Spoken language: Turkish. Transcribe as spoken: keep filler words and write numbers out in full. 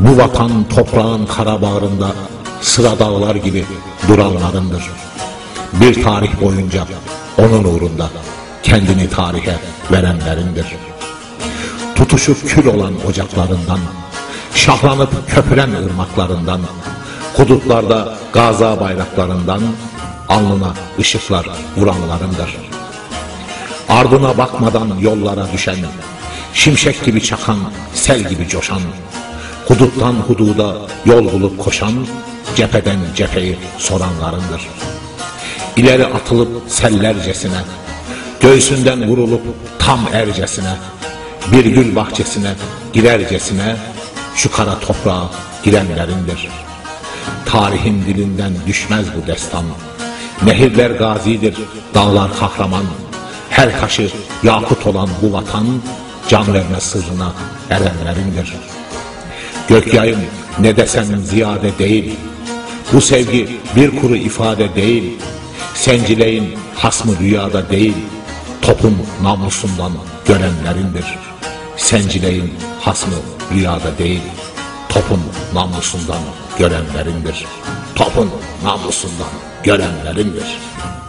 Bu vatan toprağın kara bağrında sıra dağlar gibi duranlarındır. Bir tarih boyunca onun uğrunda kendini tarihe verenlerindir. Tutuşup kül olan ocaklarından, şahlanıp köpüren ırmaklarından, hudutlarda Gaza bayraklarından alnına ışıklar vuranlarındır. Ardına bakmadan yollara düşen, şimşek gibi çakan, sel gibi coşan, huduttan hududa yol bulup koşan, cepheden cepheyi soranlarındır. İleri atılıp sellercesine, göğsünden vurulup tam ercesine, bir gül bahçesine girercesine, şu kara toprağa girenlerindir. Tarihin dilinden düşmez bu destan. Nehirler gazidir, dağlar kahraman. Her taşı yakut olan bu vatan, can verme sırrına erenlerindir. Gökyayın ne desem ziyade değil, bu sevgi bir kuru ifade değil. Sencileyin hasmı rüyada değil, topun namusundan görenlerindir. Sencileyin hasmı rüyada değil, topun namusundan görenlerindir. Topun namusundan görenlerindir.